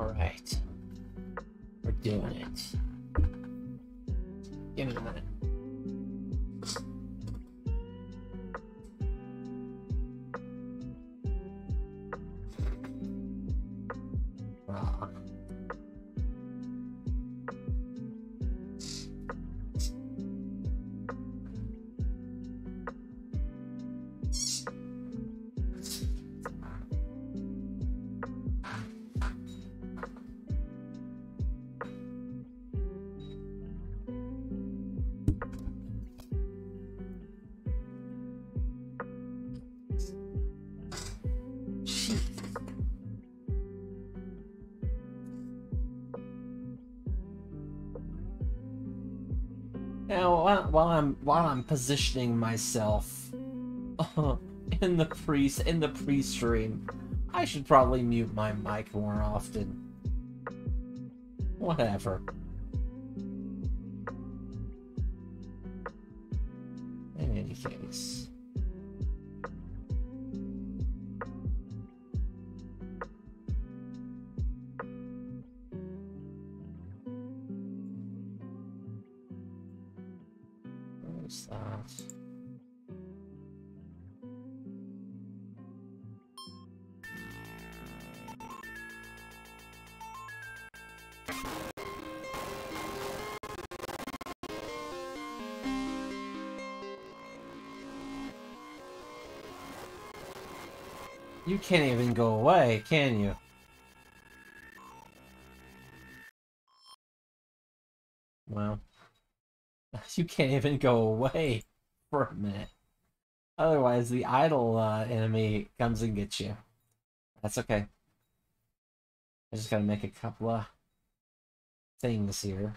Alright. We're doing it. Give me a minute. Ah. Now, while I'm positioning myself in the pre-stream, I should probably mute my mic more often. Whatever. In any case. Where's that? You can't even go away, can you? Well, you can't even go away for a minute. Otherwise, the idle enemy comes and gets you. That's okay. I just gotta make a couple of things here.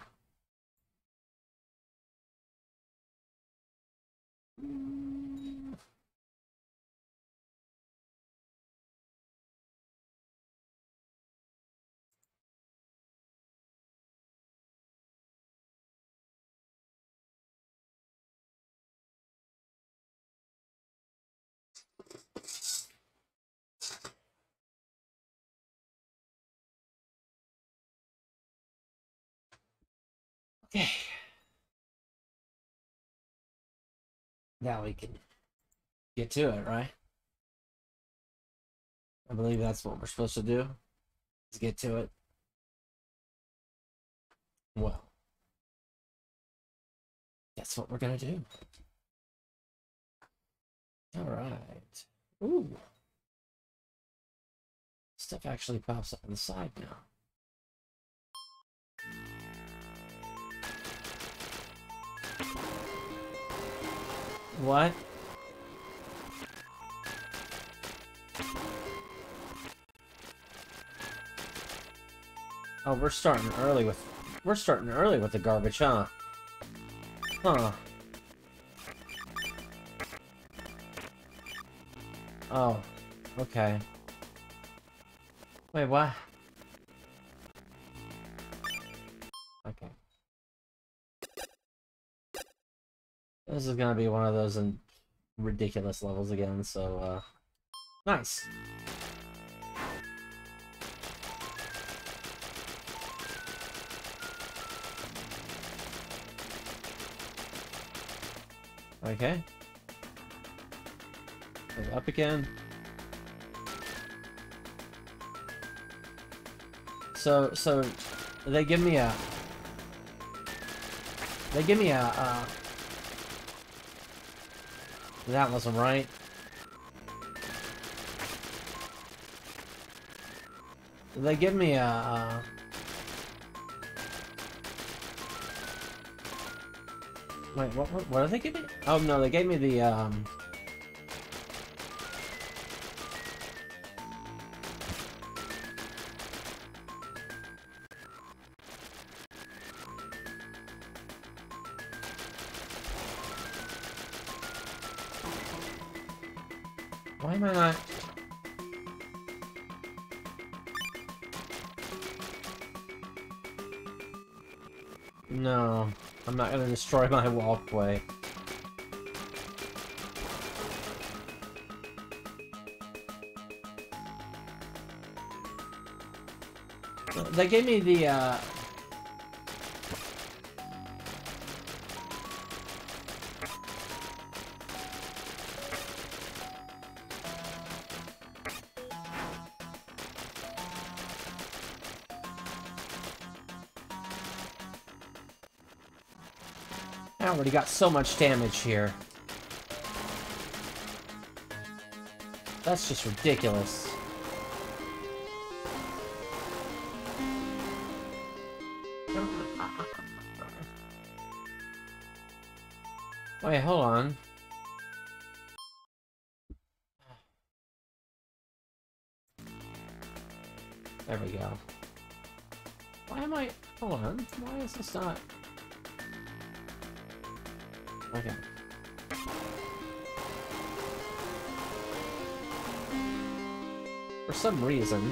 Okay. Now we can get to it, right? I believe that's what we're supposed to do, is get to it. Well, that's what we're gonna do. Alright. Ooh. Stuff actually pops up on the side now. What? Oh, we're starting early with the garbage, huh? Huh. Oh, okay. Wait, what? Okay. This is gonna be one of those ridiculous levels again, so, nice. Okay. Go up again. So they give me a that wasn't right. They give me a wait, what did they give me? Oh no, they gave me the why am I not? No, I'm not gonna destroy my walkway. They gave me the, I already got so much damage here. That's just ridiculous. Wait, hold on. There we go. Why am I... Hold on. Why is this not... Okay. For some reason...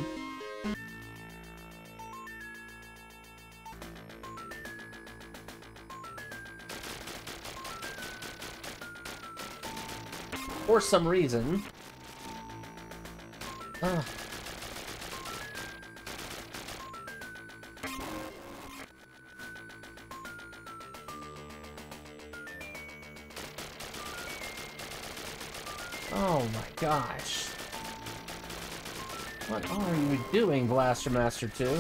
For some reason... Oh my gosh. What are you doing, Blaster Master 2?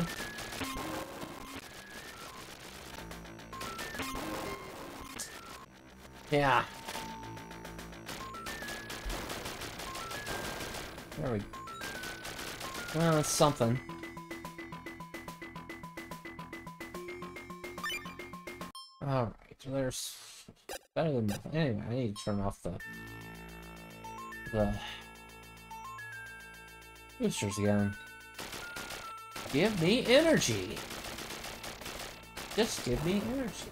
Yeah. There we go. Well, it's something. Alright, there's... better than nothing. Anyway, I need to turn off the boosters again. Give me energy! Just give me energy.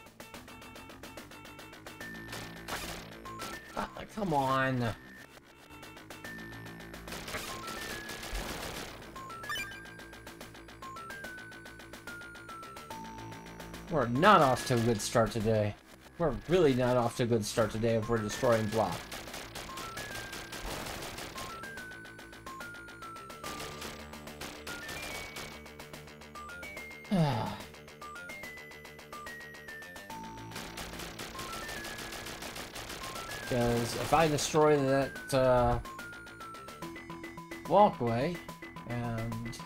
Ah, come on! We're not off to a good start today. We're really not off to a good start today if we're destroying block. Because if I destroy that walkway, and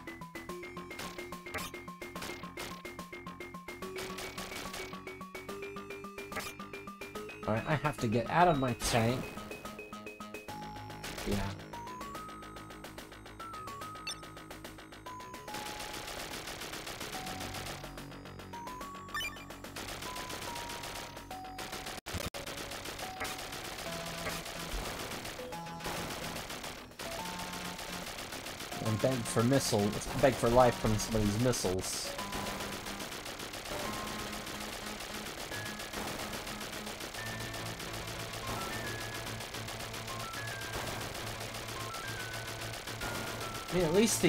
alright, I have to get out of my tank. Yeah. And beg for missiles, beg for life from somebody's missiles. I mean, at least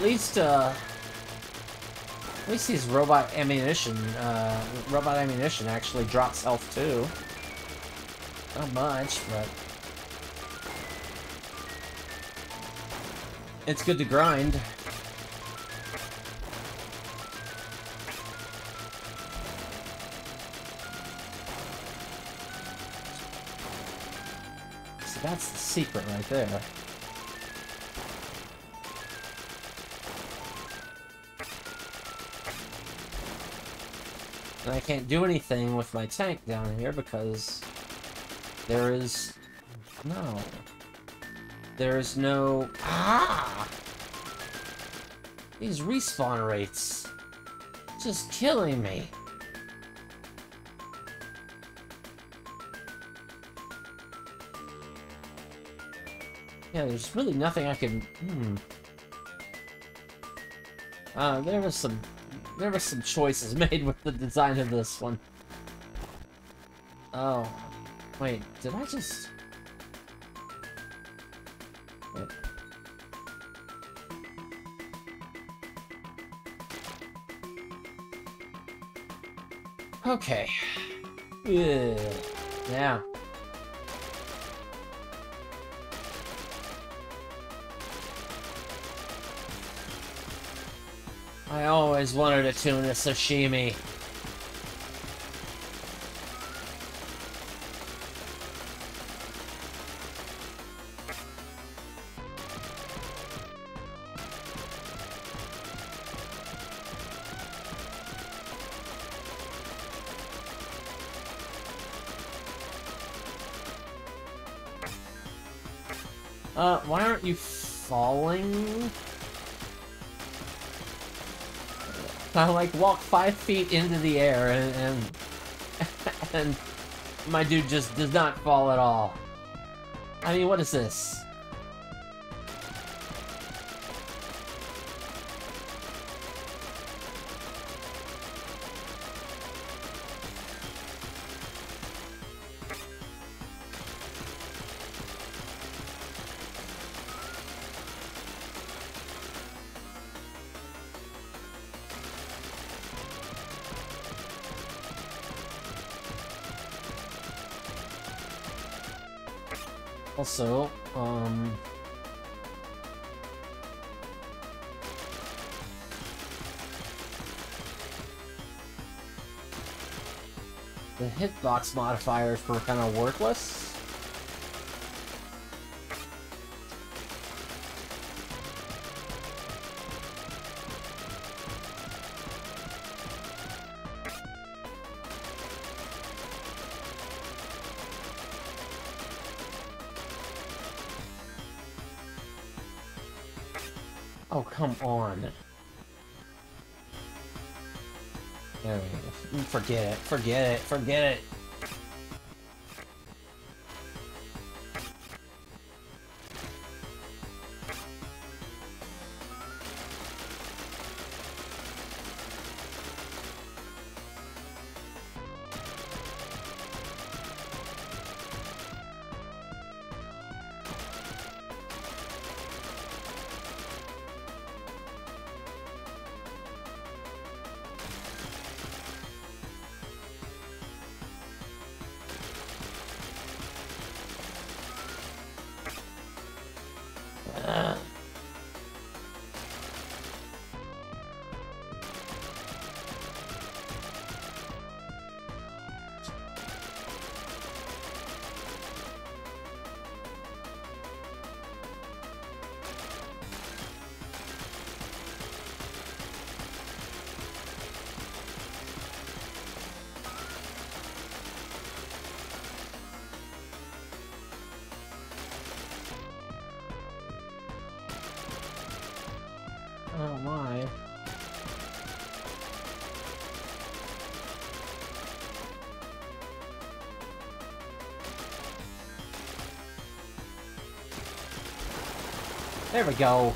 these robot ammunition actually drops health too. Not much, but it's good to grind. So that's the secret right there. And I can't do anything with my tank down here because there is no... Ah! These respawn rates. Just killing me. Yeah, there's really nothing I can... there was some choices made with the design of this one. Oh. Wait, did I just... Okay. Ugh. Yeah. I always wanted a tuna sashimi. Why aren't you falling? I like walk 5 feet into the air and my dude just does not fall at all. I mean, what is this? Also, the hitbox modifiers were kind of worthless. Oh, come on. There we go. Forget it. Forget it. Forget it. Oh my. There we go.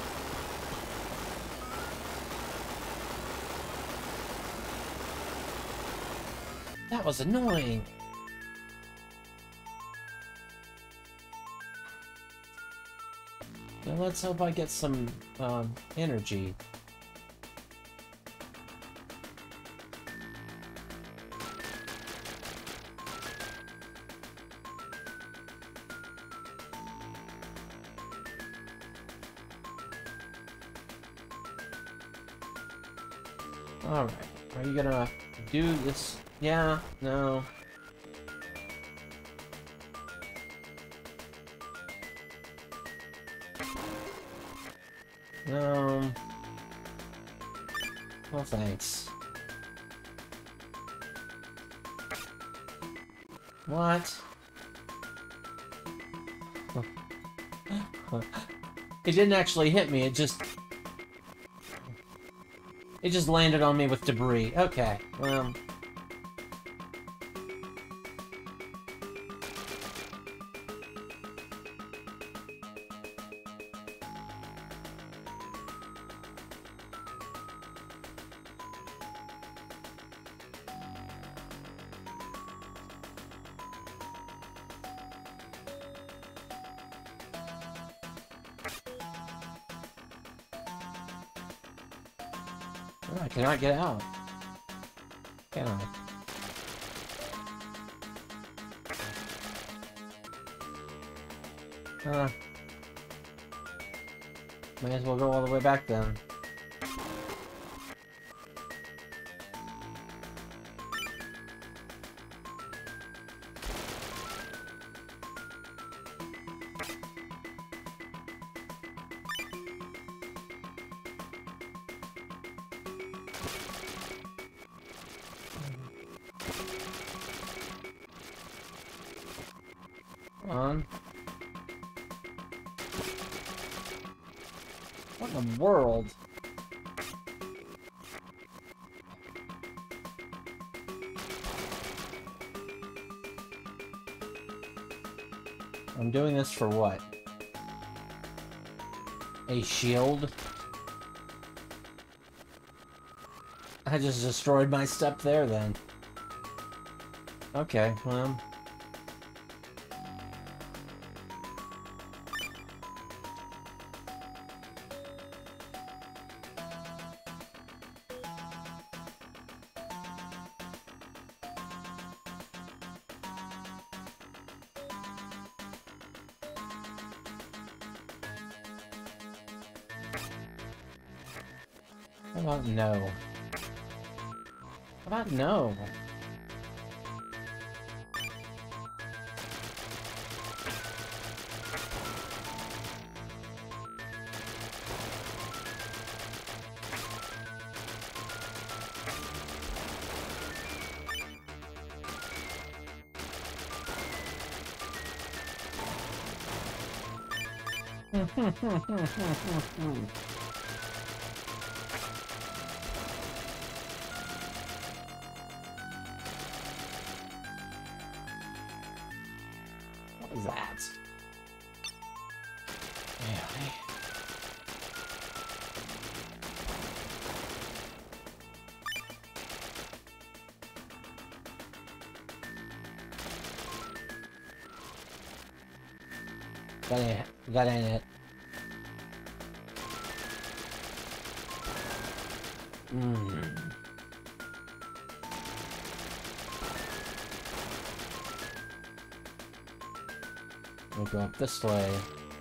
That was annoying. Now let's hope I get some energy. Alright, are you gonna do this? Yeah, no. No. Well, thanks. What? It didn't actually hit me, it just landed on me with debris. Okay, well... I cannot get out. Can I? May as well go all the way back then. on. What in the world? I'm doing this for what? A shield? I just destroyed my step there then. Okay, well... How about no? How about no? What is that? Really? That ain't it. We'll go up this way.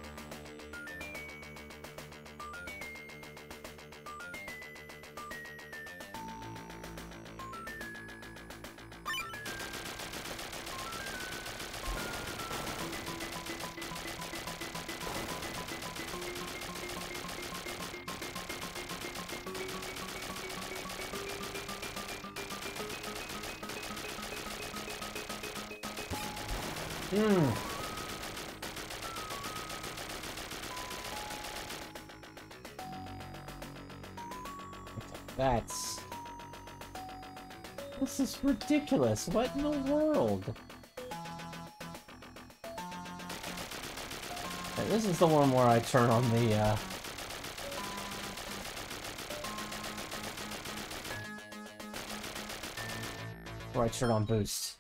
This is ridiculous. What in the world? Okay, this is the one where I turn on the, where I turn on boost.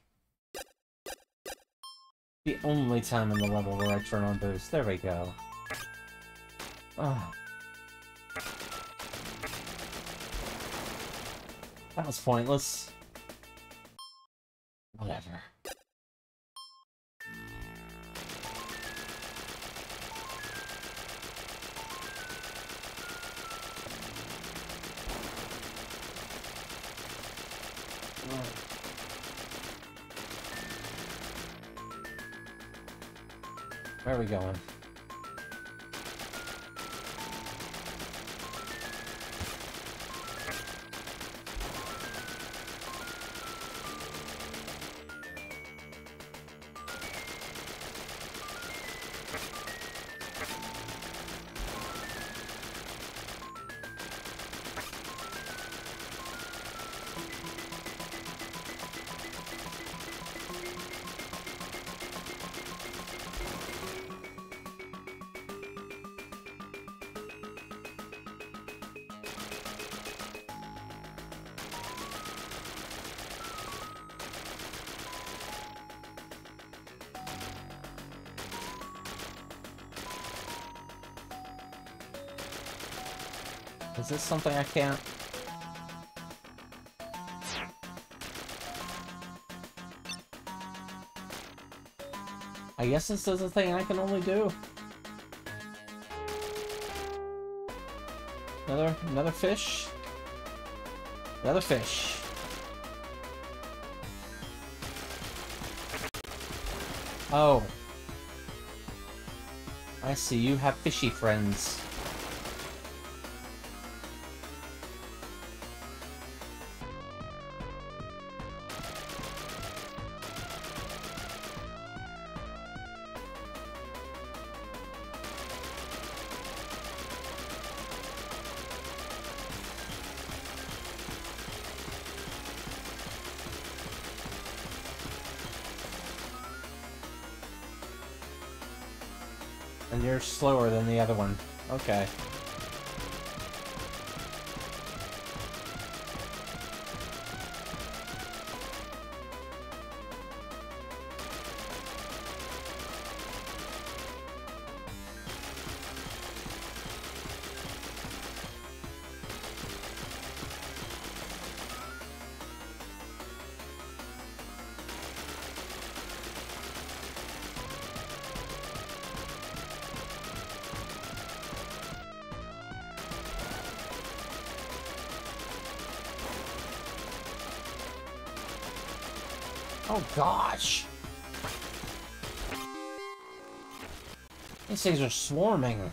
The only time in the level where I turn on boost. There we go. Oh. That was pointless. Whatever. Where are we going? Is this something I can't? I guess this is a thing I can only do. Another fish? Another fish. Oh. I see, you have fishy friends. And you're slower than the other one. Okay. Oh gosh! These things are swarming.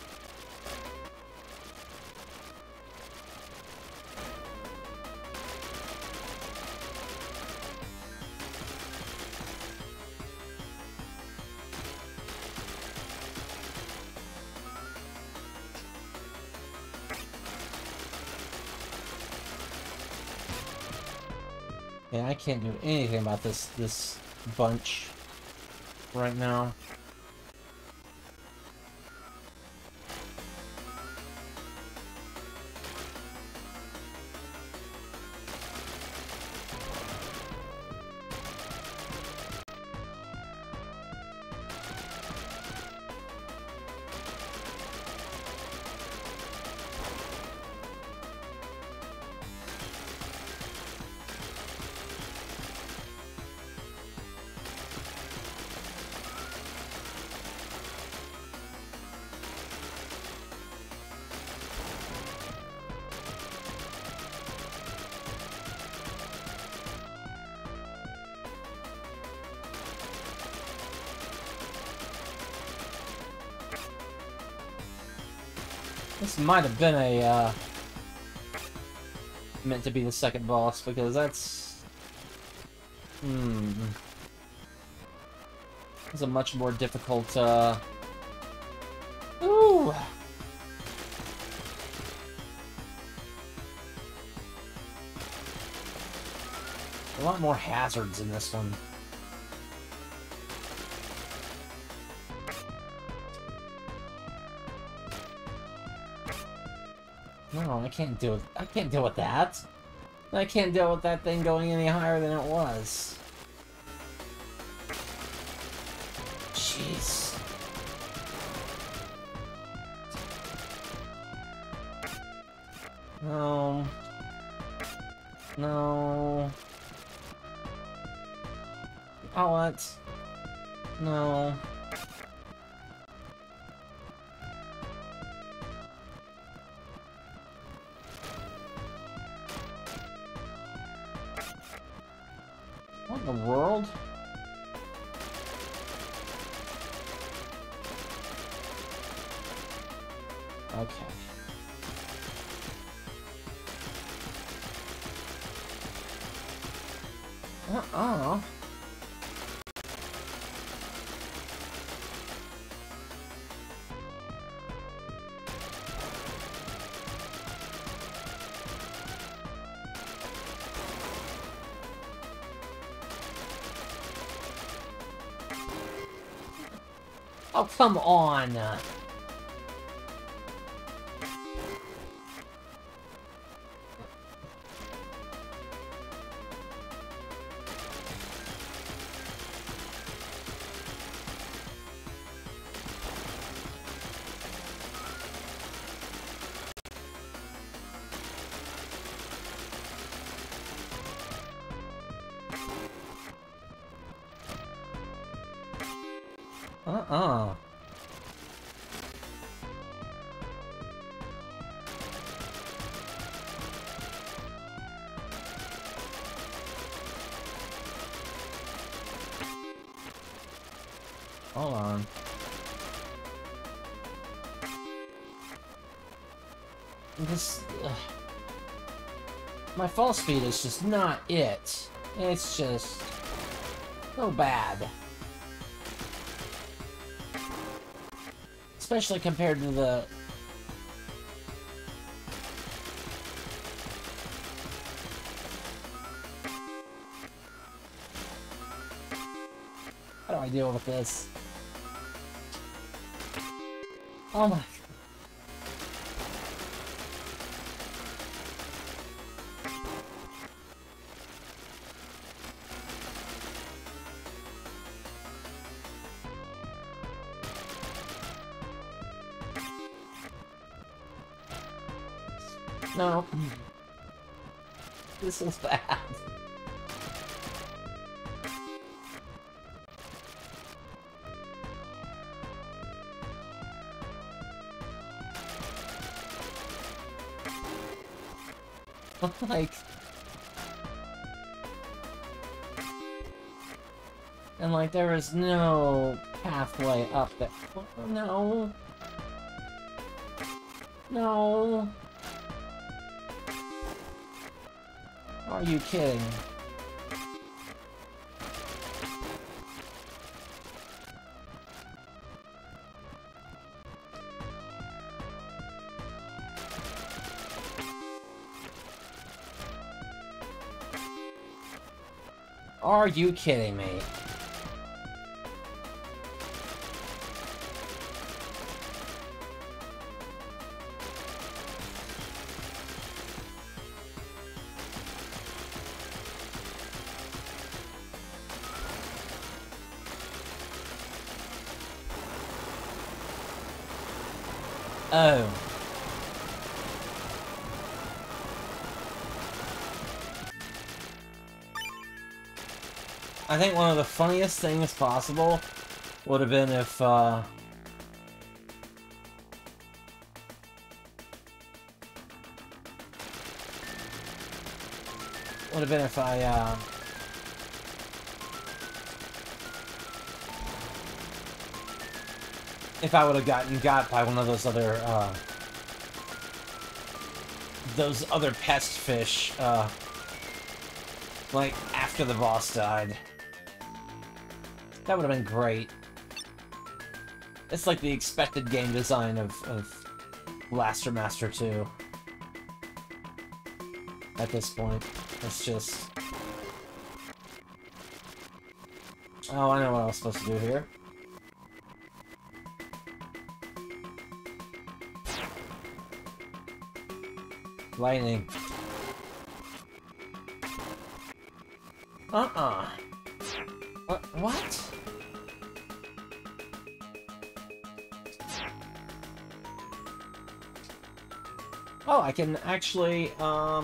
Yeah, I can't do anything about this bunch right now. This might have been a, meant to be the second boss, because that's... It's a much more difficult, Ooh! A lot more hazards in this one. No, I can't deal with... I can't deal with that. I can't deal with that thing going any higher than it was. Jeez. No. No. Oh, what? No. What in the world? Okay. Uh-uh. Oh, come on! Uh-uh. Hold on. This... my fall speed is just not it. It's just... so bad. Especially compared to the... How do I deal with this? Oh my. No. This is bad. Like... And like, there is no pathway up there. No. No. Are you kidding? Are you kidding me? Oh. I think one of the funniest things possible would have been if, would have been if I would have gotten got by one of those other pest fish, like, after the boss died. That would have been great. It's like the expected game design of Blaster Master 2. At this point. It's just... Oh, I know what I was supposed to do here. Lightning. What? Oh, I can actually,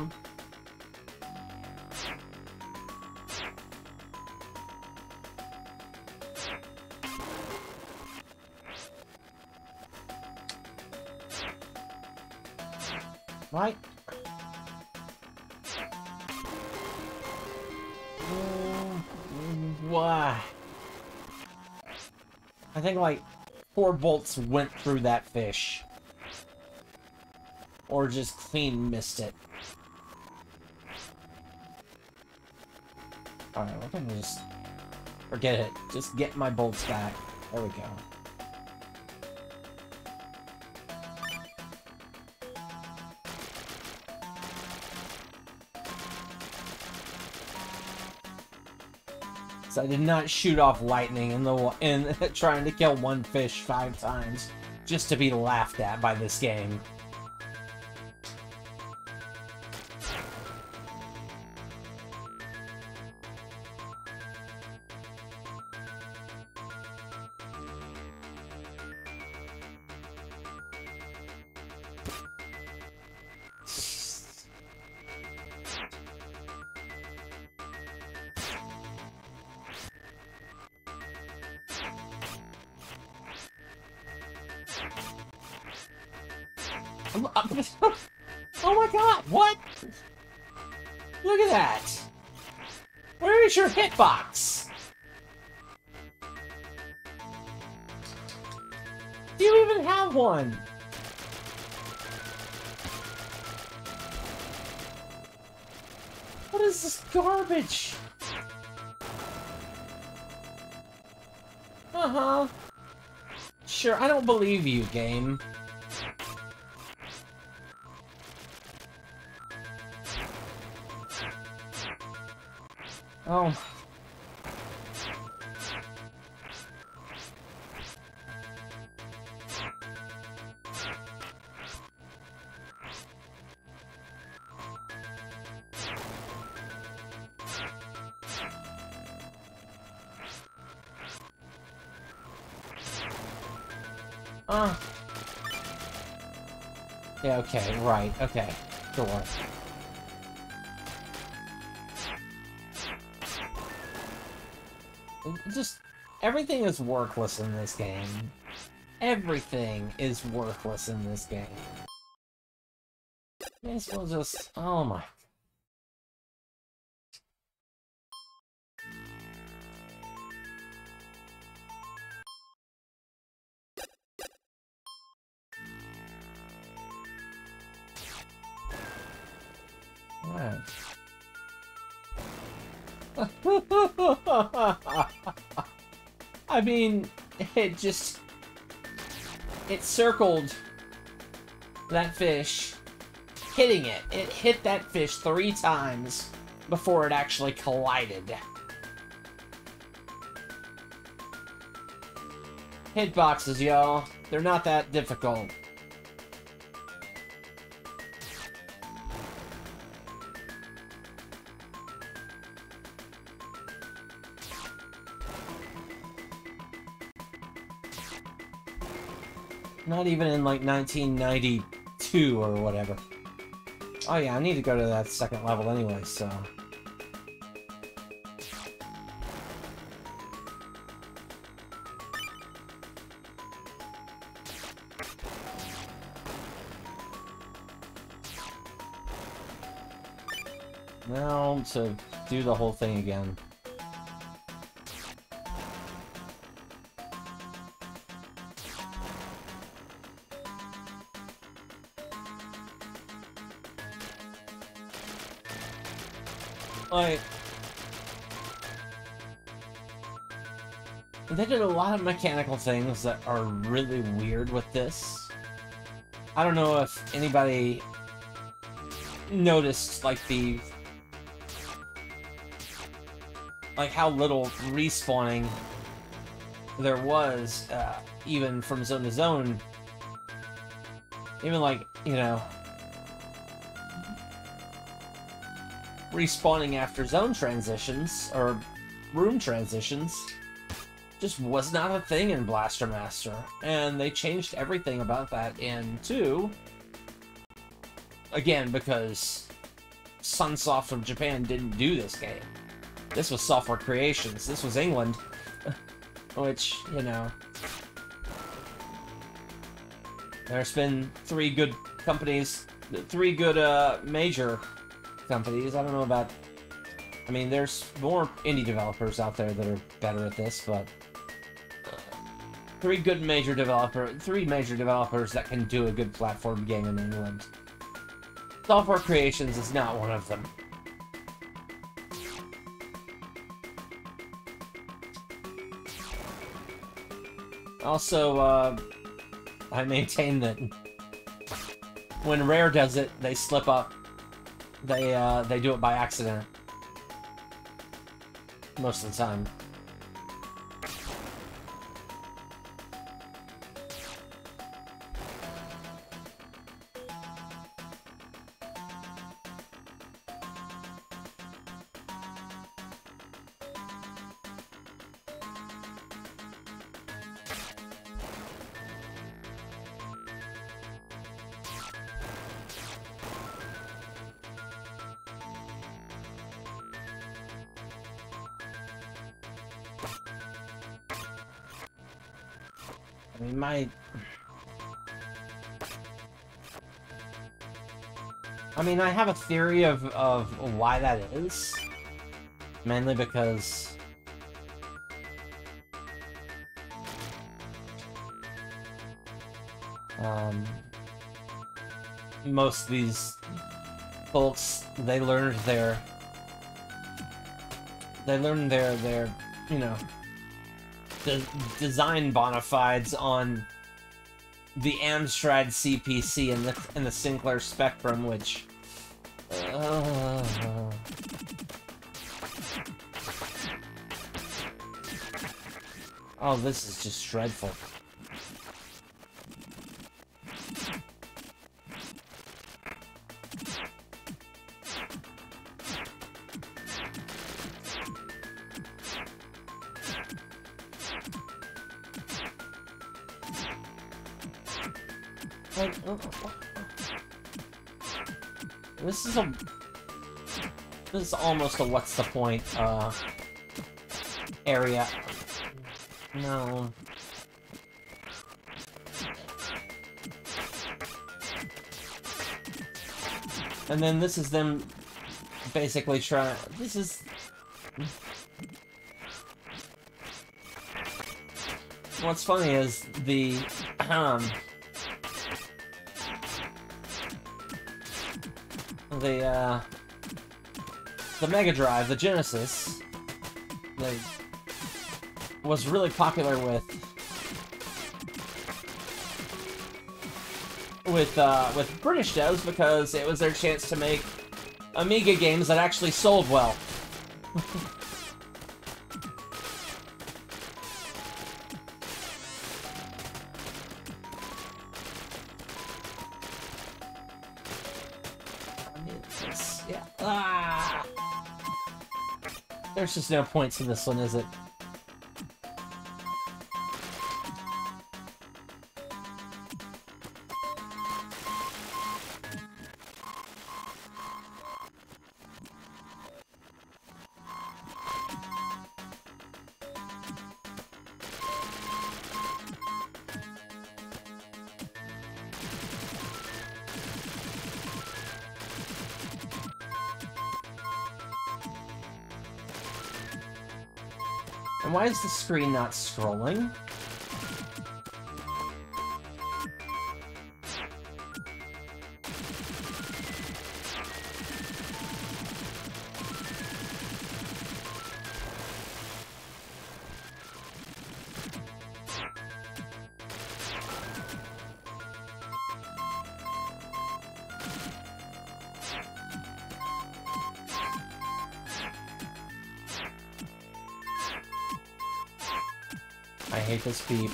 Right? Why? I think like 4 bolts went through that fish. Or just clean missed it. Alright, we're gonna just... Forget it. Just get my bolts back. There we go. So I did not shoot off lightning in trying to kill one fish 5 times just to be laughed at by this game. Oh my god, what? Look at that! Where is your hitbox? Do you even have one? What is this garbage? Uh-huh. Sure, I don't believe you, game. Oh. Yeah, okay, right, okay. Sure. Just... everything is worthless in this game. Everything is worthless in this game. May as well just... oh my... Alright. I mean, it just... it circled that fish, hitting it. It hit that fish 3 times before it actually collided. Hitboxes, y'all. They're not that difficult. Not even in, like, 1992 or whatever. Oh yeah, I need to go to that second level anyway, so... now to do the whole thing again. Like, they did a lot of mechanical things that are really weird with this. I don't know if anybody noticed, like, like, how little respawning there was, even from zone to zone. Even, like, you know... respawning after zone transitions, or room transitions, just was not a thing in Blaster Master. And they changed everything about that in 2. Again, because Sunsoft of Japan didn't do this game. This was Software Creations. This was England. Which, you know... there's been 3 good companies, 3 good, major companies. I don't know about... I mean, there's more indie developers out there that are better at this, but... 3 major developers that can do a good platform game in England. Software Creations is not one of them. Also, I maintain that when Rare does it, they slip up. They do it by accident. Most of the time. I mean, I have a theory of why that is. Mainly because... most of these folks, they learned their, you know, design bona fides on the Amstrad CPC and the Sinclair Spectrum, which... oh, this is just dreadful. Like, this is almost a what's the point, area. No. And then this is them basically trying... This is... What's funny is the... the Mega Drive, the Genesis, was really popular with British devs because it was their chance to make Amiga games that actually sold well. Yeah. Ah! There's just no points in this one, is it? And why is the screen not scrolling? I hate this beep.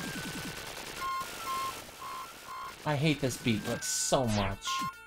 I hate this beep like so much.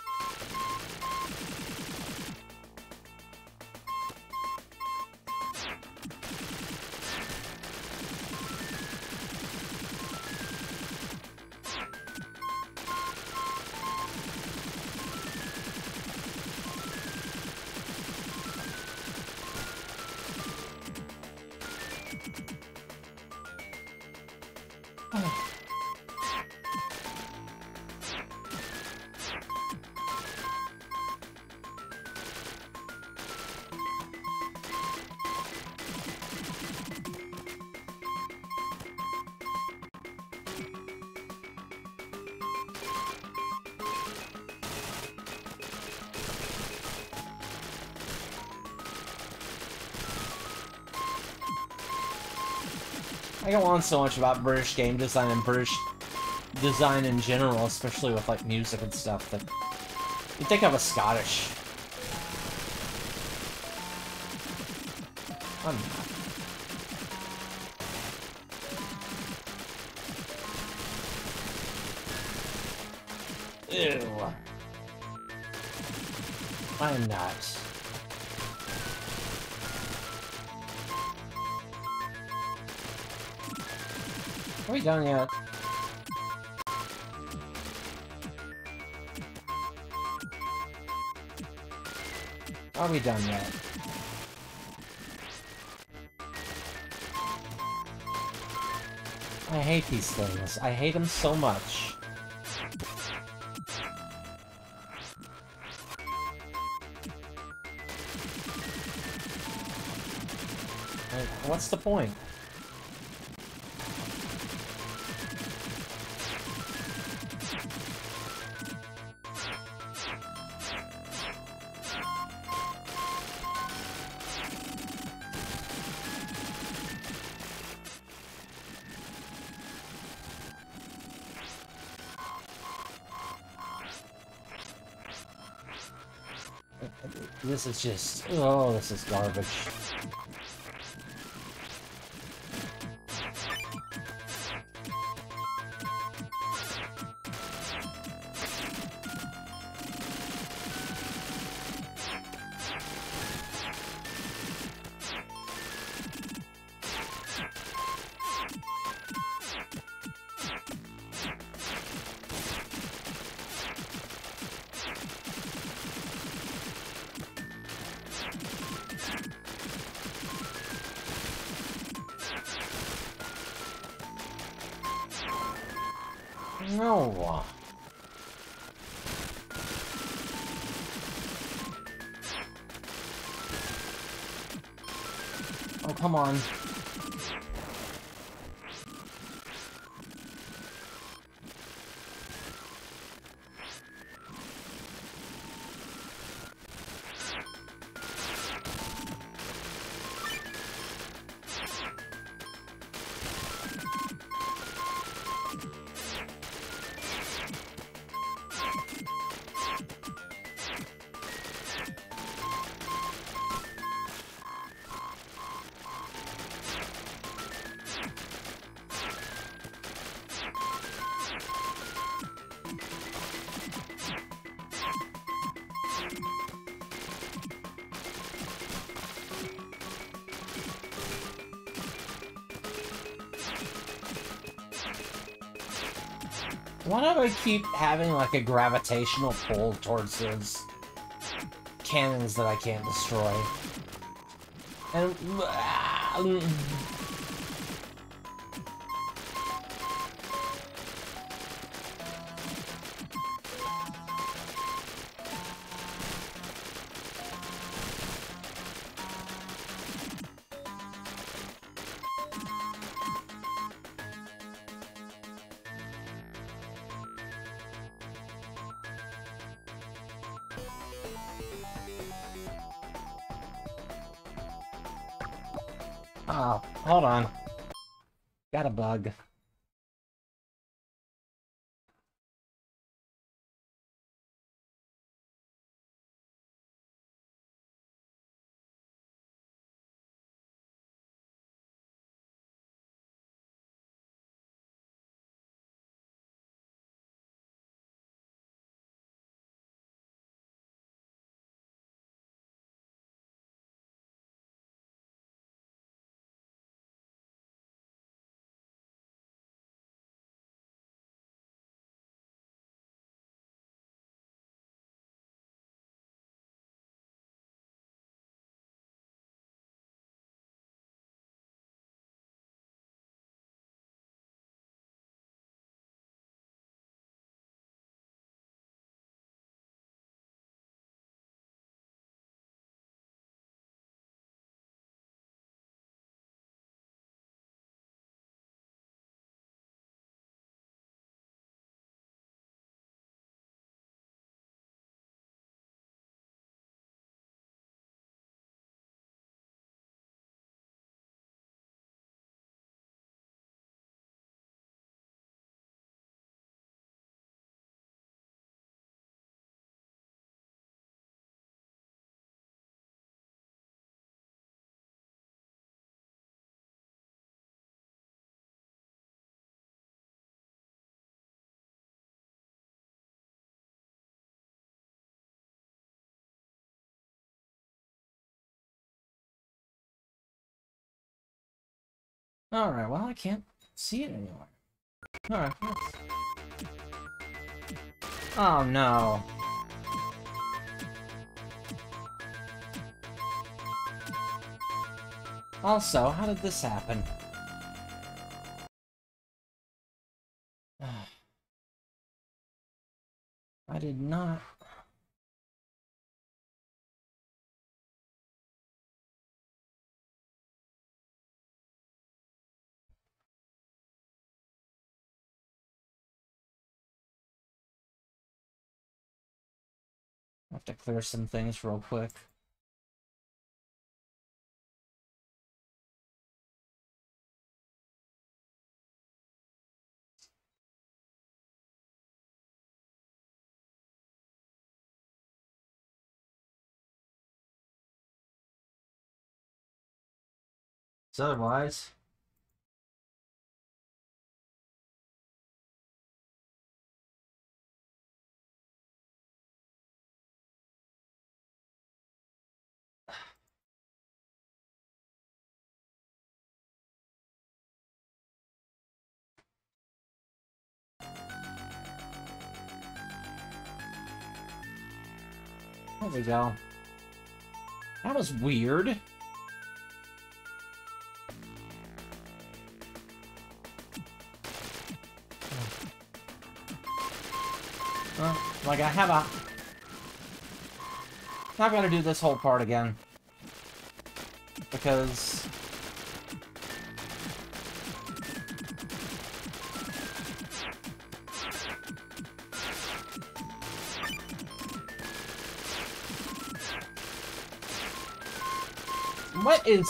I go on so much about British game design and British design in general, especially with like music and stuff, that you think of a Scottish. I'm not. Ew. I'm not. Are we done yet? Are we done yet? I hate these things. I hate them so much. Like, what's the point? This is just... oh, this is garbage. No. Oh, come on. Why do I keep having, like, a gravitational pull towards those cannons that I can't destroy? And... Oh, hold on. Got a bug. Alright, well, I can't see it anywhere. Alright, oh, no. Also, how did this happen? I did not... I have to clear some things real quick. So otherwise... There we go. That was weird. Like, I have a... Not gonna do this whole part again. Because... What is...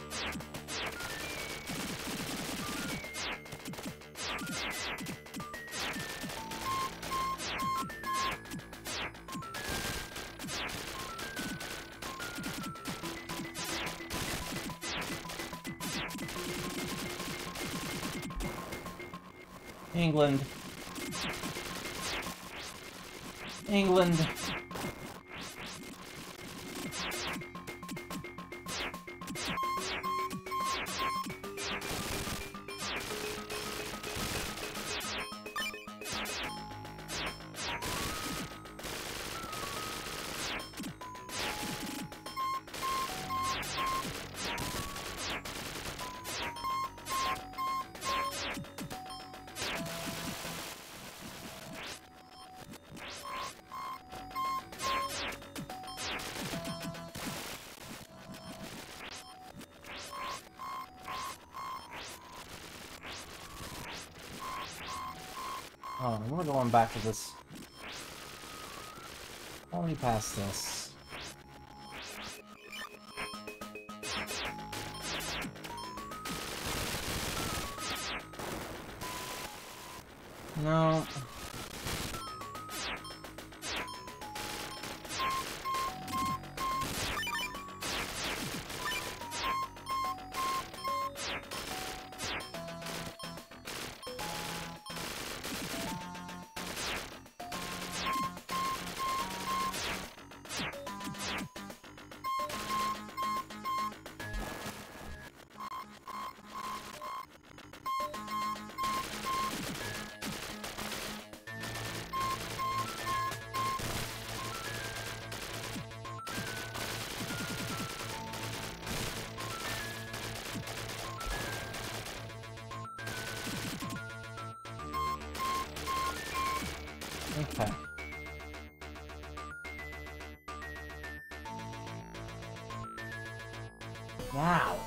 England. England. Oh, we're going back to this. Only past this. No. Okay. Now.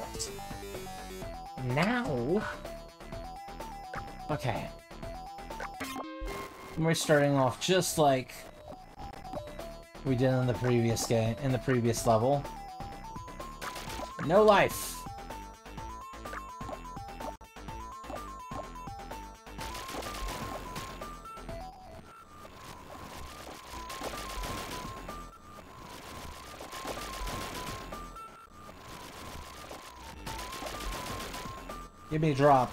Now. Okay. We're starting off just like we did in the previous game, in the previous level. No life. Give me a drop.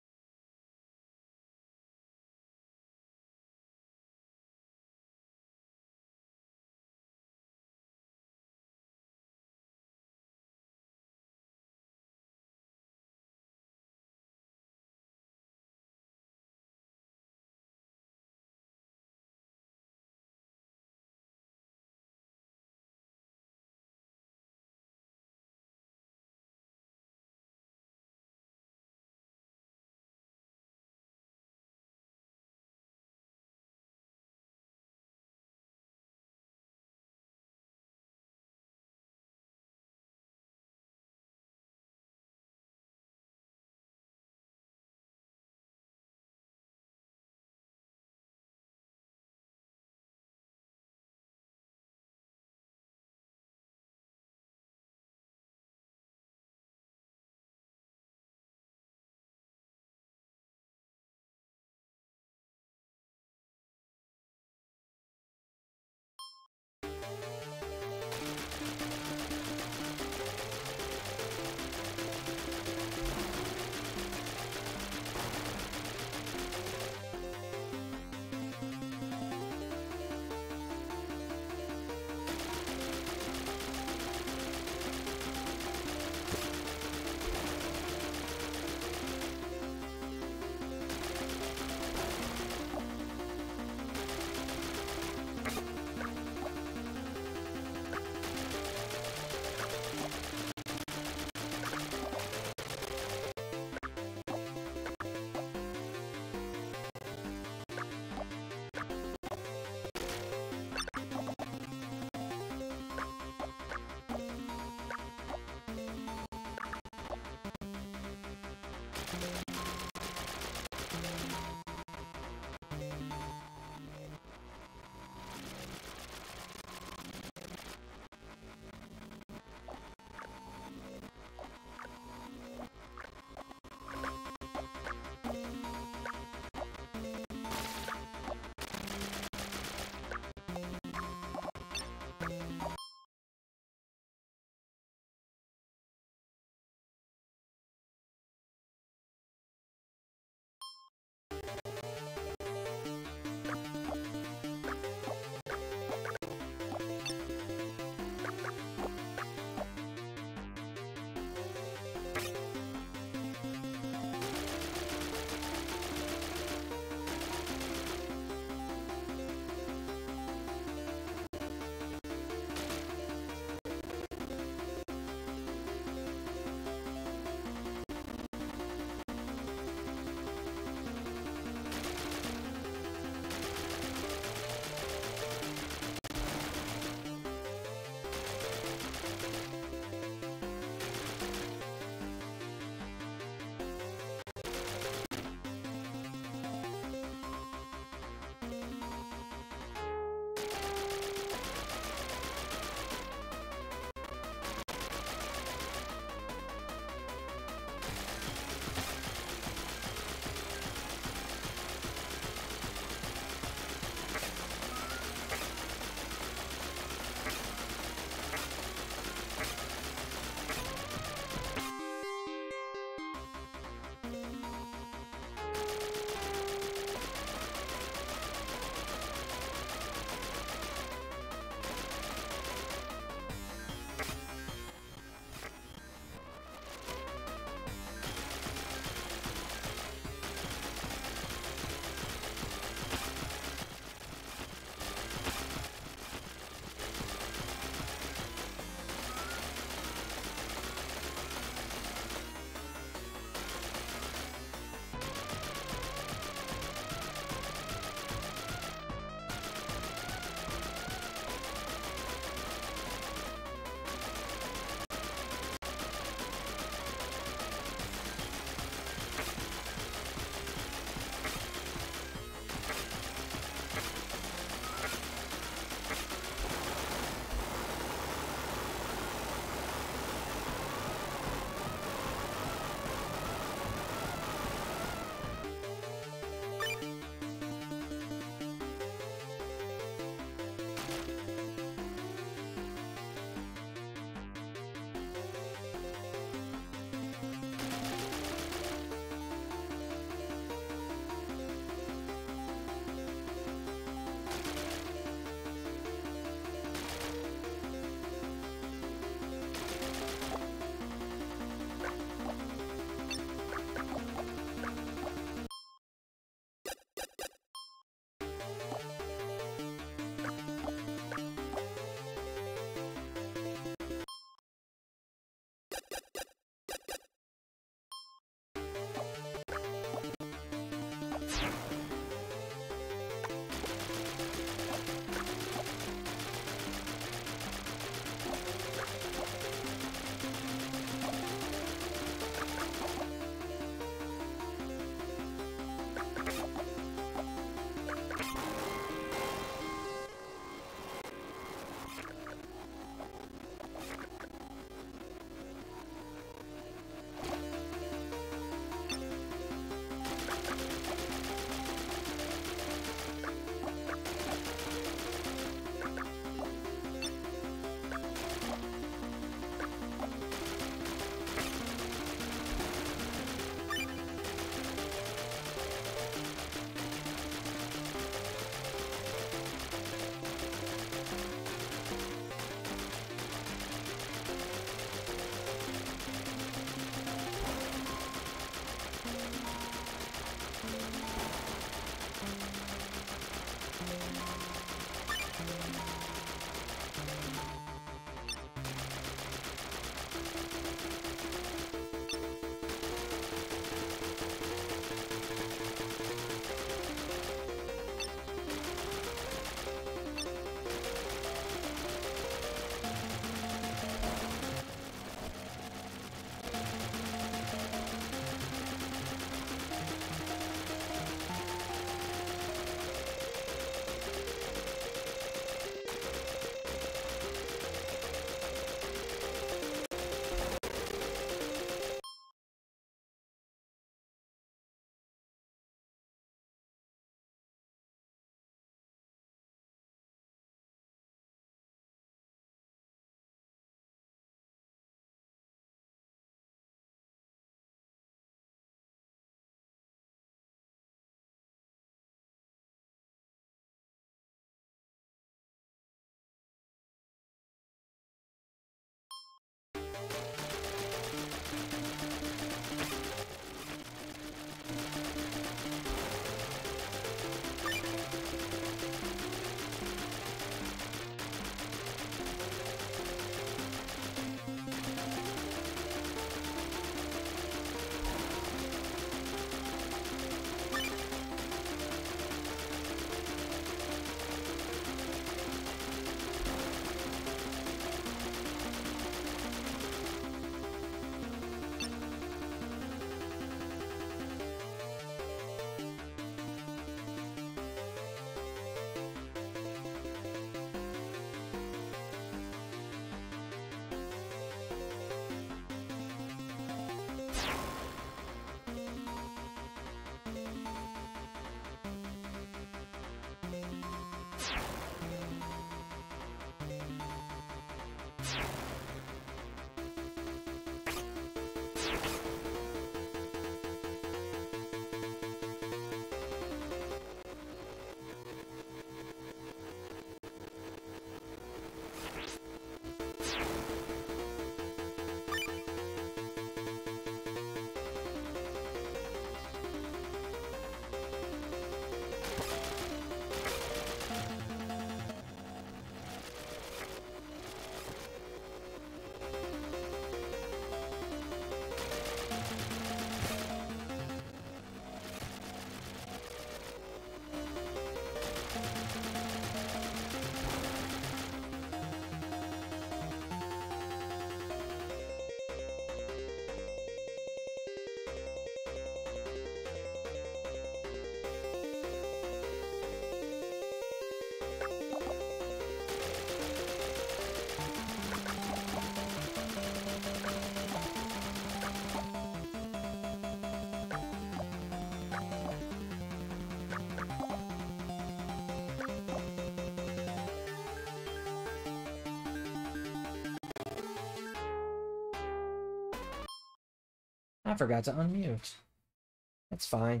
I forgot to unmute. That's fine.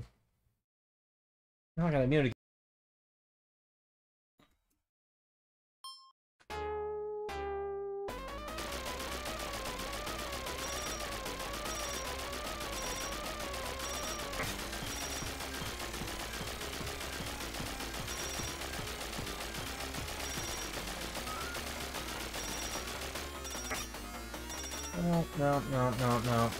Now I gotta mute again. No, no, no, no, no.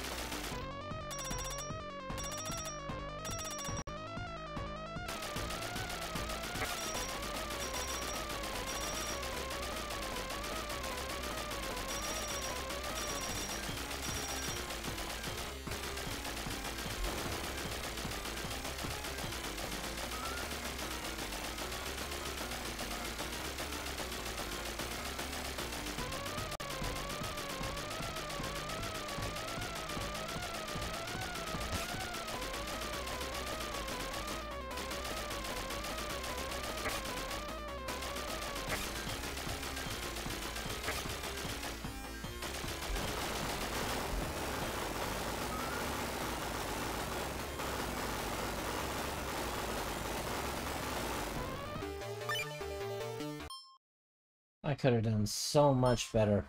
I could have done so much better.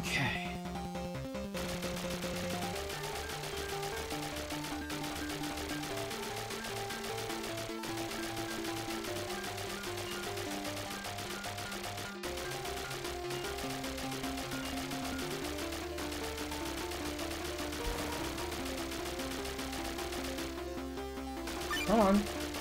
Okay. Come on.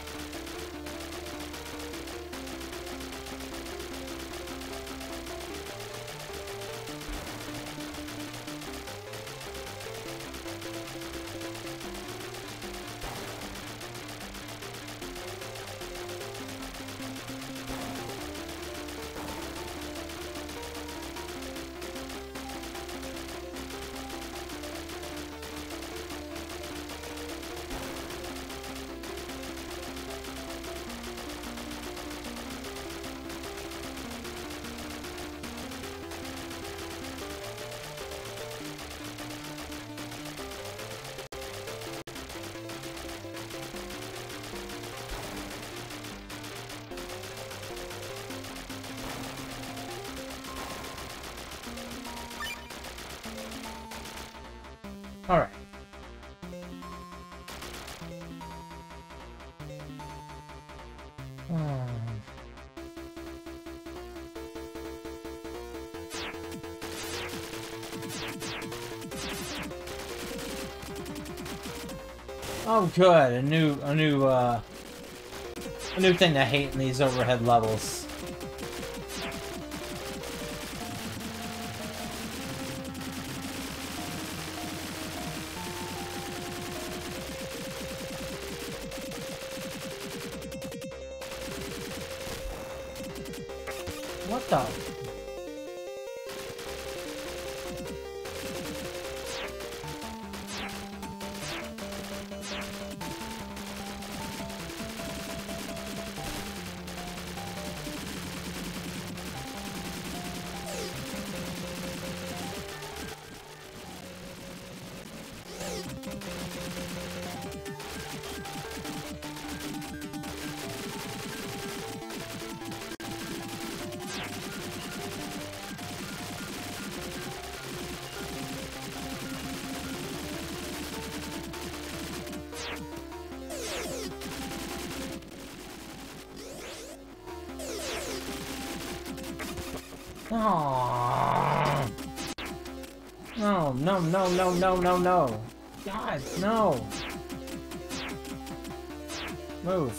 All right. Oh, good. A new thing to hate in these overhead levels. What the? Oh. No, no, no, no, no, no, no. God, no. Move.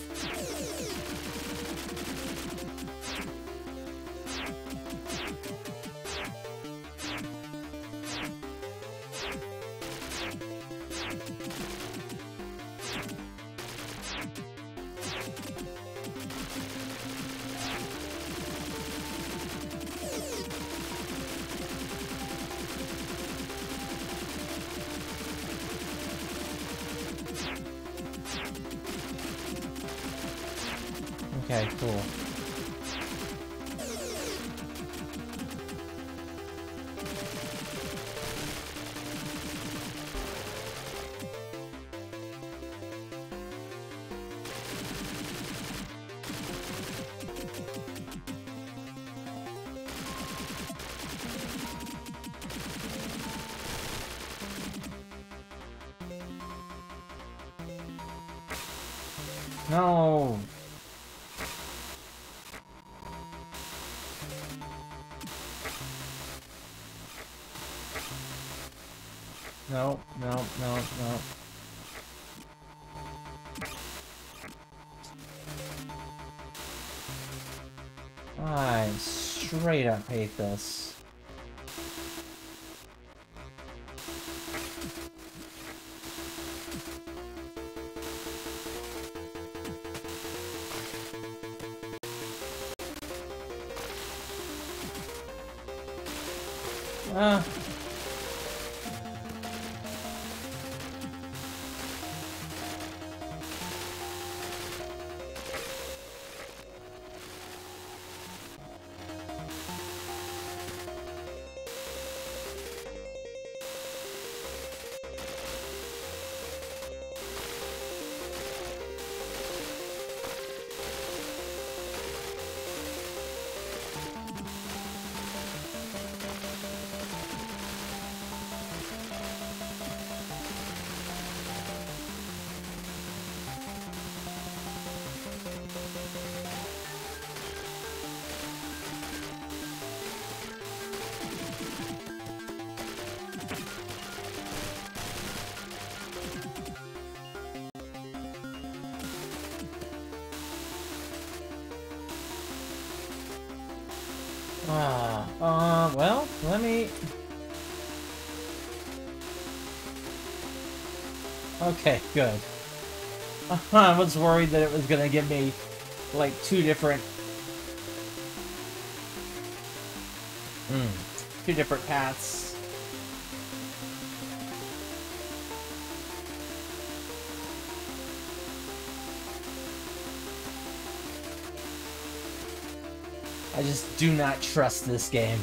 Okay, cool. No. No, no, no, no. I straight up hate this. Well, let me... Okay, good. I was worried that it was gonna give me, like, two different paths. I just do not trust this game.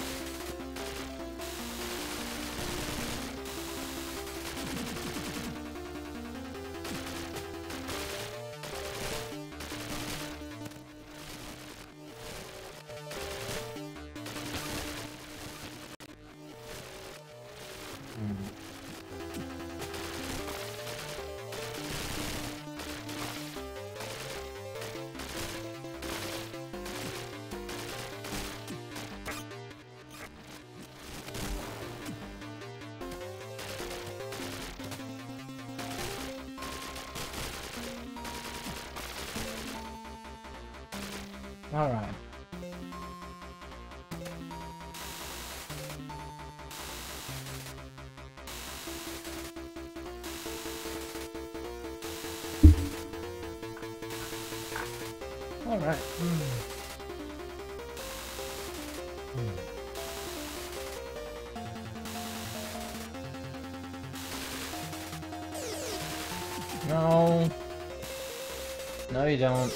Alright. Alright. No. No, you don't.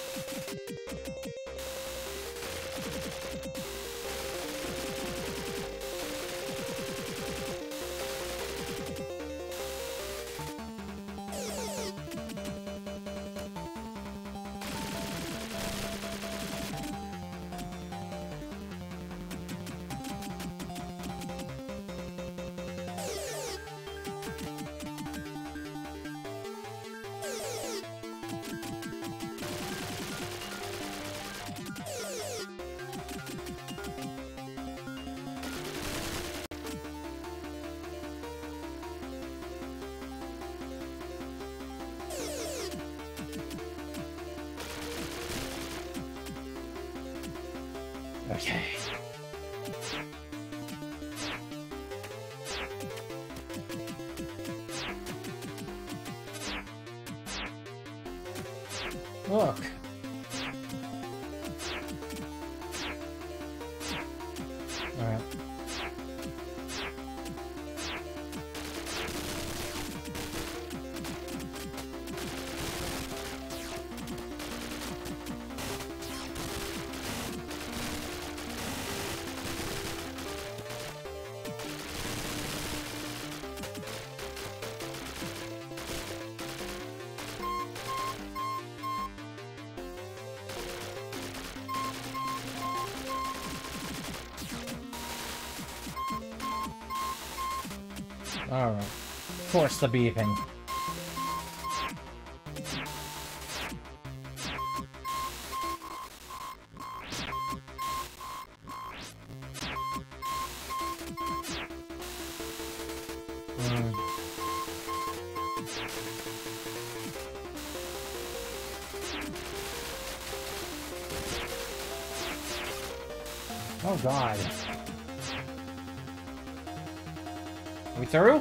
Okay. Look. All right. Alright. Of course the beeping. Oh god. Are we through?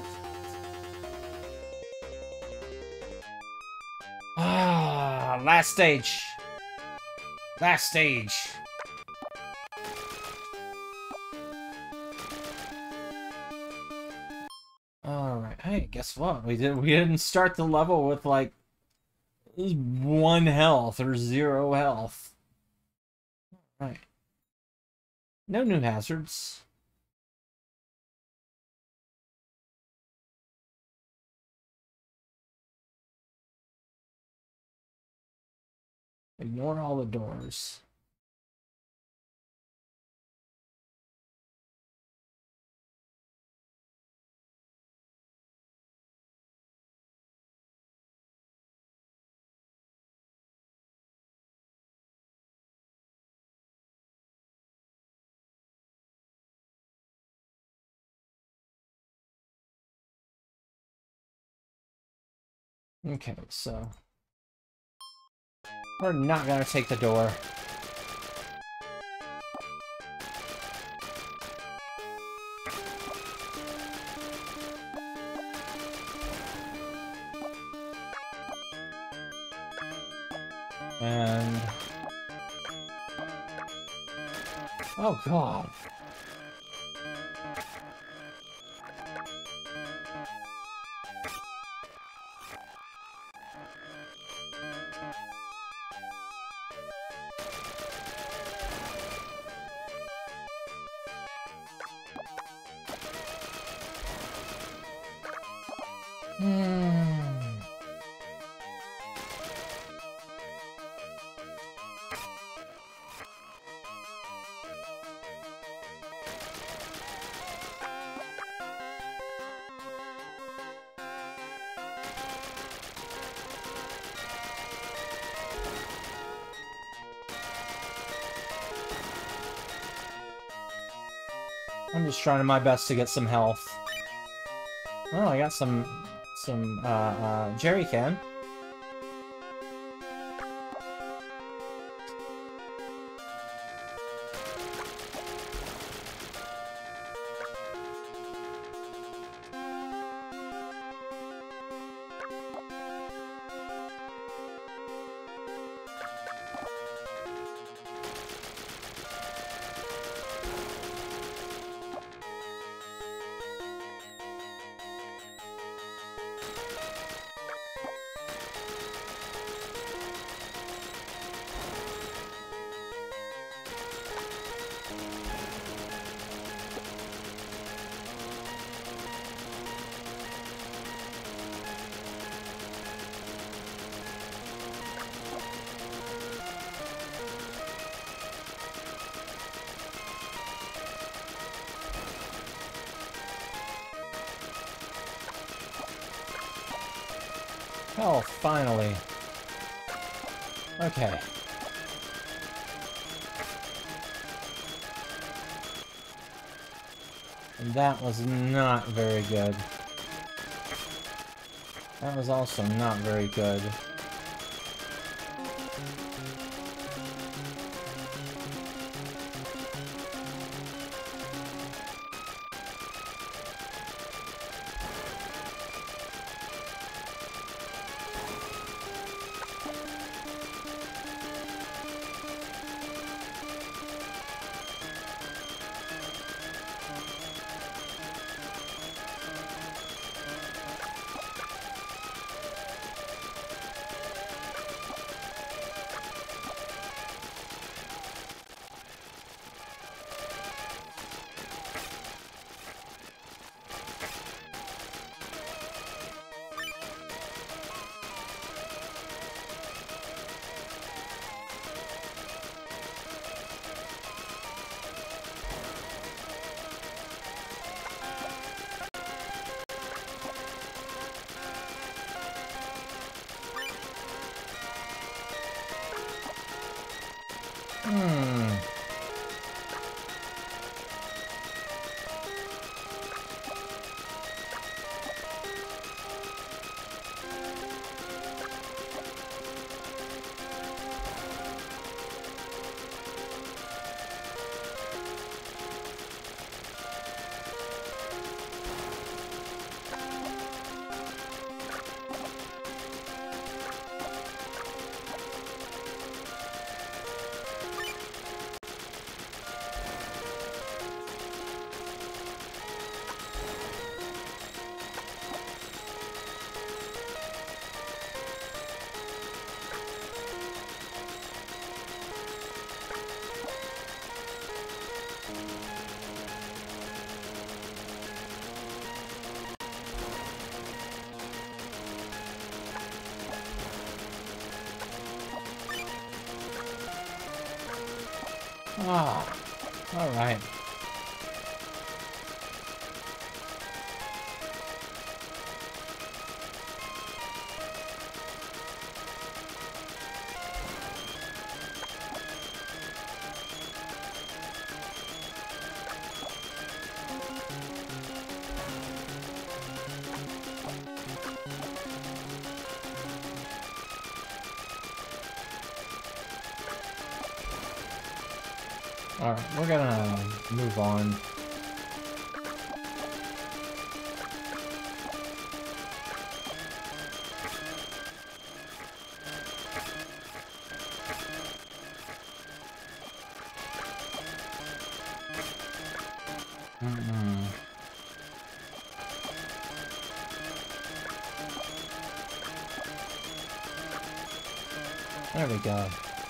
Ah, last stage. Last stage. Alright, hey, guess what? We didn't start the level with like 1 health or 0 health. Right. No new hazards. Ignore all the doors. Okay, so we're not gonna take the door. And... oh god. I'm just trying my best to get some health. Oh, I got some jerry can. Oh, finally. Okay. And that was not very good. That was also not very good. Ah, all right. Alright, we're gonna move on. Mm-mm. There we go.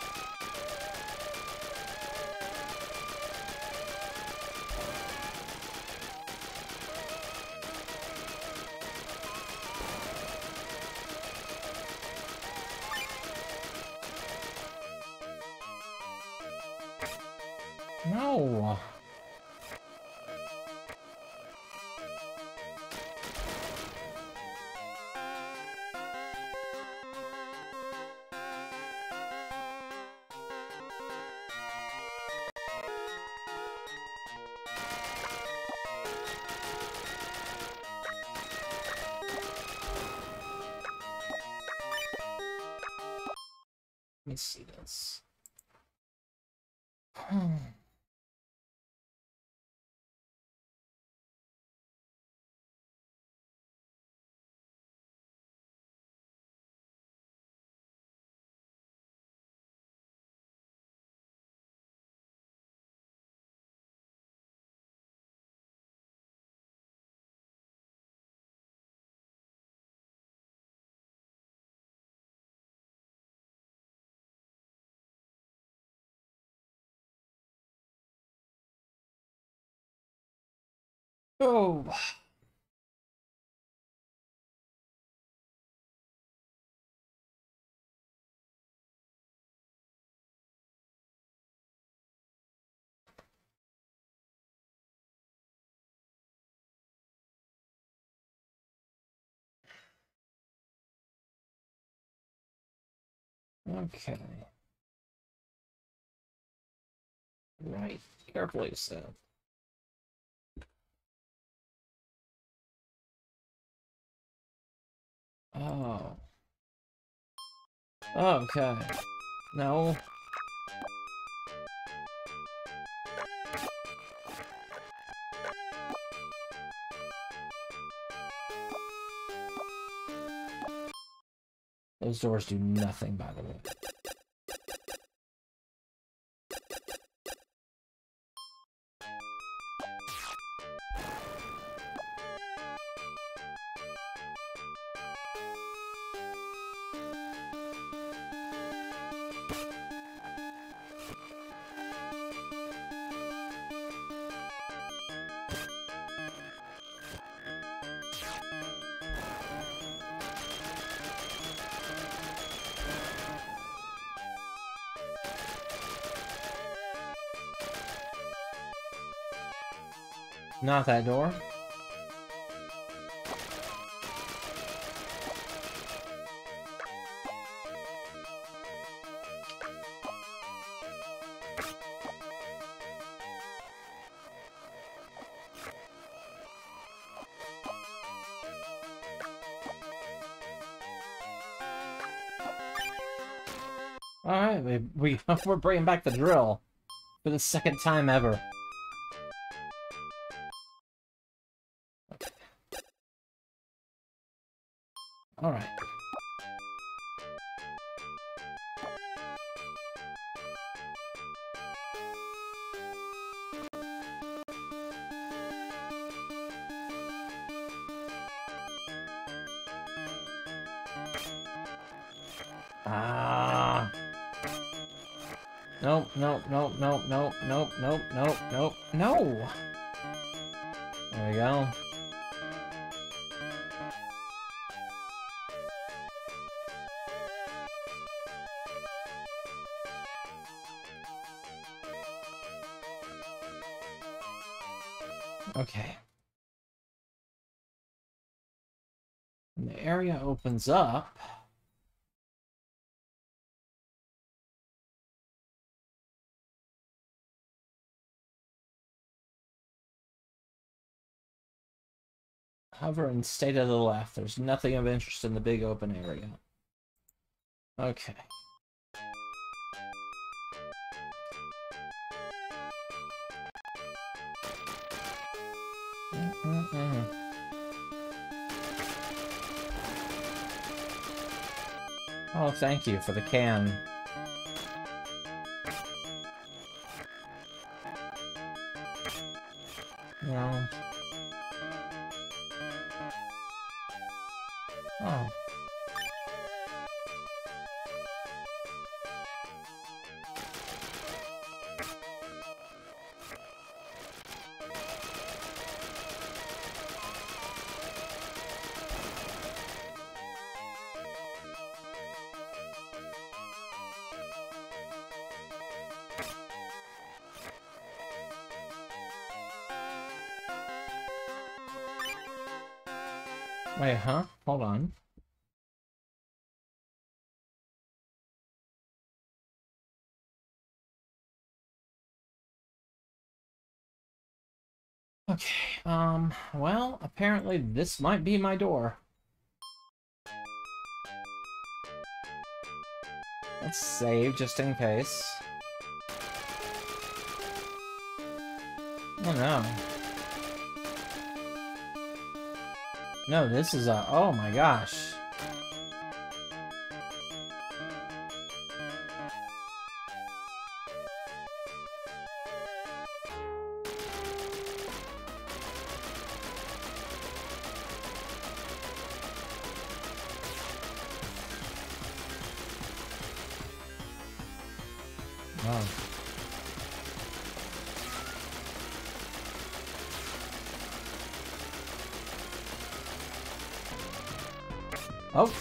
No. Let me see this. Oh. Okay. Right. Carefully said. Oh. Okay. No. Those doors do nothing, by the way. Not that door. Alright, we're bringing back the drill for the second time ever. Alright. Ah. Nope, nope, nope, nope, nope, nope, nope, nope, nope, no! There we go. Okay. And the area opens up. Hover and stay to the left. There's nothing of interest in the big open area. Okay. Oh, thank you for the can. No. Oh. Wait, huh? Hold on. Okay, well, apparently this might be my door. Let's save just in case. Oh no. No, this is a... Oh my gosh. Oh. Oh.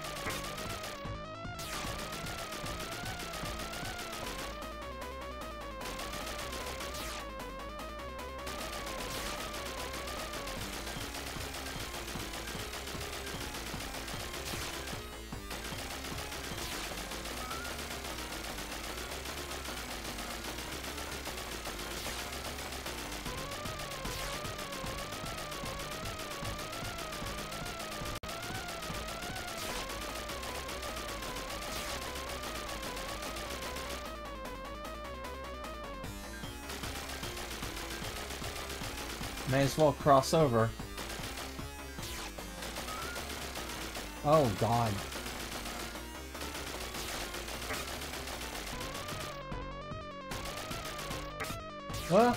May as well cross over. Oh god. What?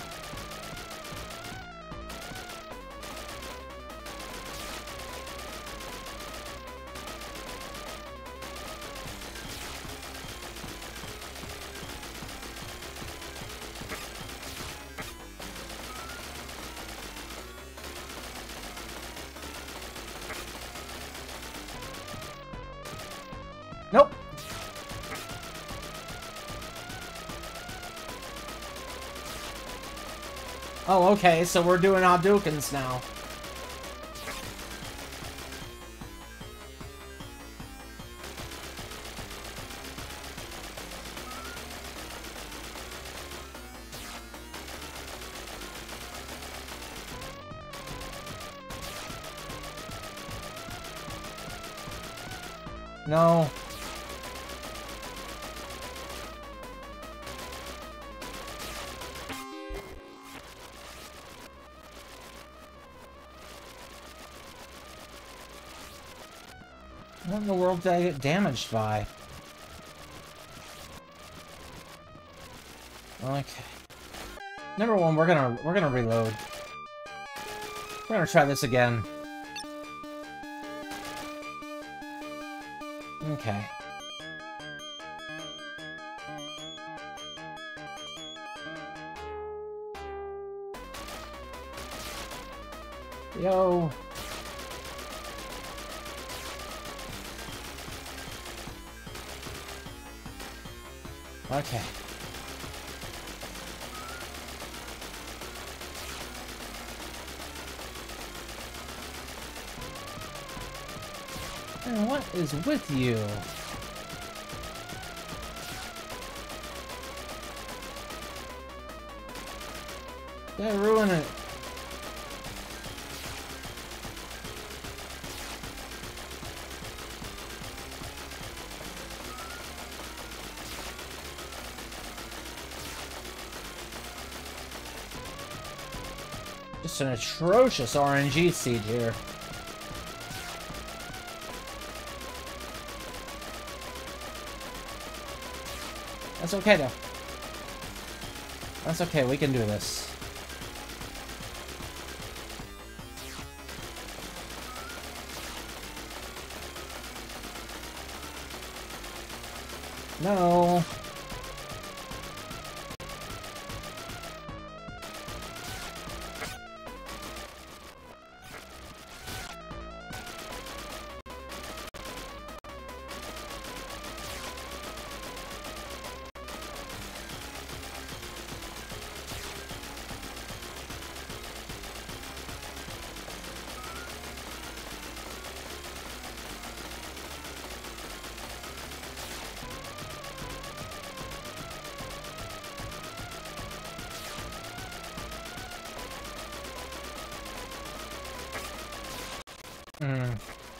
Nope. Oh, okay, so we're doing Hadoukens now. No. What in the world did I get damaged by? Okay. Number one, we're gonna reload. We're gonna try this again. Okay. Yo. Okay. Man, what is with you? Did I ruin it? Just an atrocious RNG seed here. That's okay though. That's okay, we can do this. No. Hmm.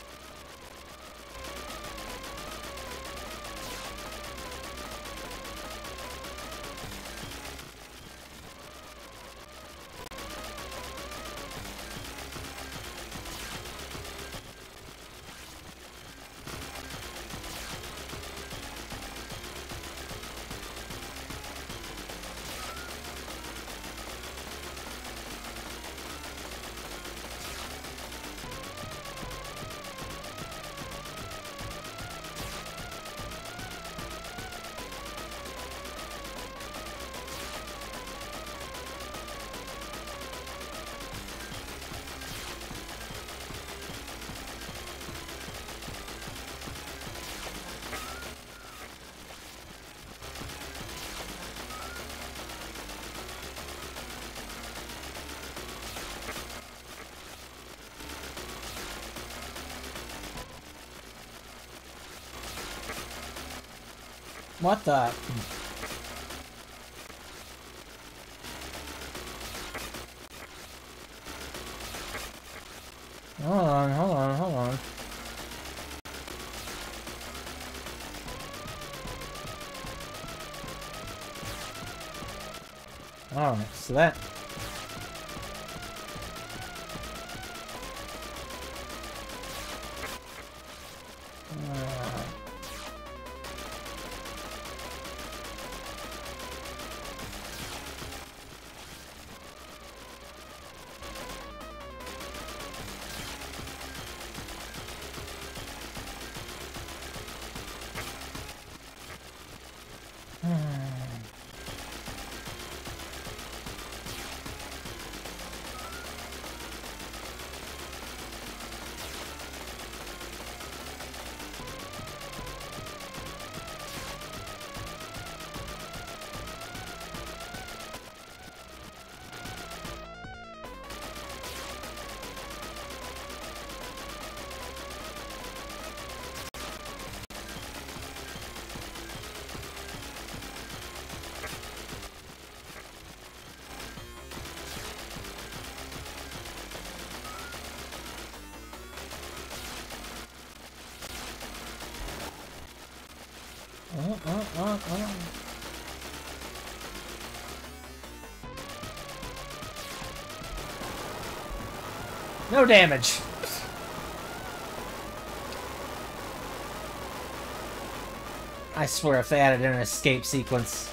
What the? Hold on, hold on, hold on. Alright, so that... No damage. I swear if they added an escape sequence.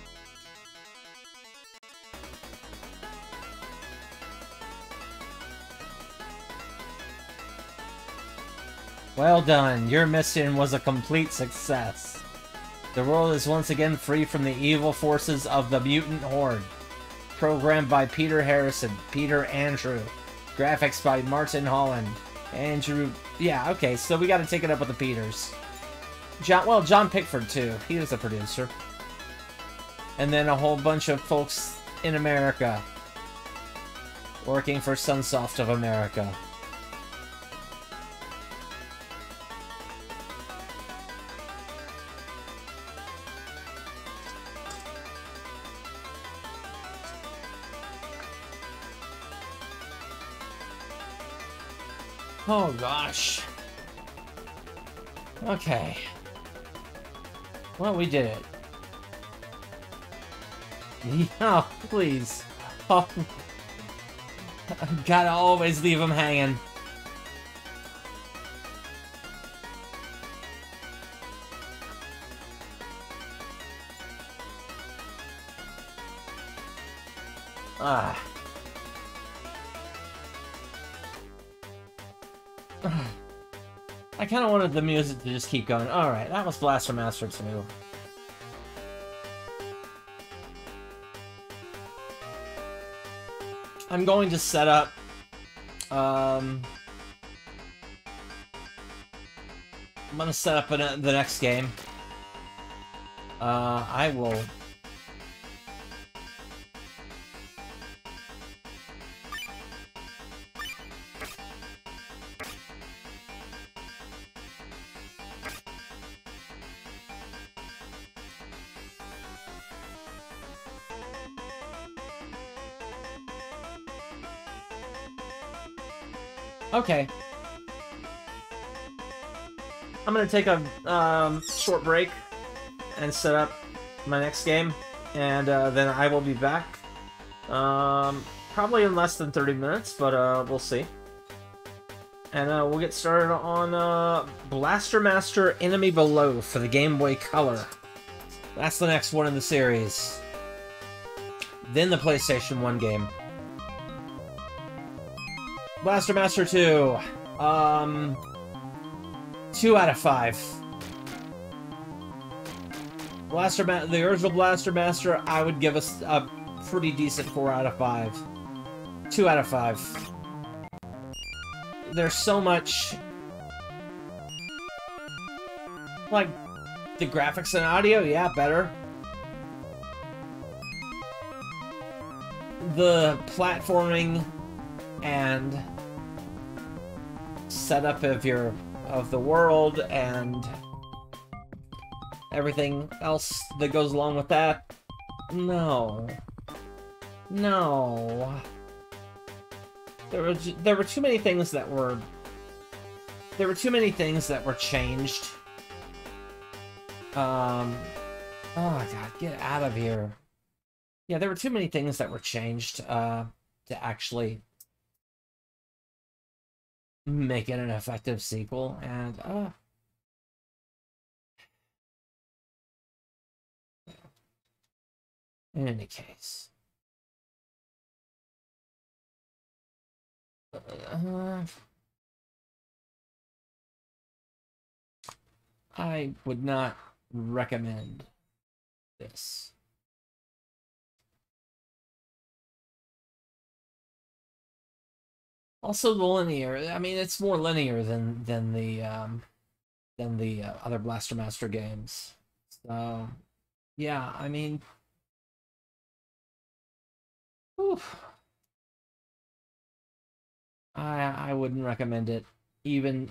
Well done. Your mission was a complete success. The world is once again free from the evil forces of the Mutant Horde. Programmed by Peter Harrison, Peter Andrew. Graphics by Martin Holland. Andrew... Yeah, okay, so we gotta take it up with the Peters. John Pickford, too. He was a producer. And then a whole bunch of folks in America. Working for Sunsoft of America. Oh gosh. Okay. Well, we did it. Yeah, please. Oh. Gotta always leave him hanging. Ah. I kind of wanted the music to just keep going. Alright, that was Blaster Master 2. I'm going to set up, I'm gonna set up the next game. I will... Okay. I'm gonna take a short break and set up my next game, and then I will be back. Probably in less than 30 minutes, but we'll see. And we'll get started on Blaster Master Enemy Below for the Game Boy Color. That's the next one in the series. Then the PlayStation 1 game. Blaster Master 2. 2 out of 5. The original Blaster Master, I would give us a pretty decent 4 out of 5. 2 out of 5. There's so much... Like, the graphics and audio, yeah, better. The platforming and setup of the world and everything else that goes along with that. No. No. There were too many things that were... There were too many things that were changed. Oh god, get out of here. Yeah, there were too many things that were changed to actually make it an effective sequel, and in any case, I would not recommend this. Also, the linear. I mean, it's more linear than the other Blaster Master games. So, yeah, I mean, oof. I wouldn't recommend it, even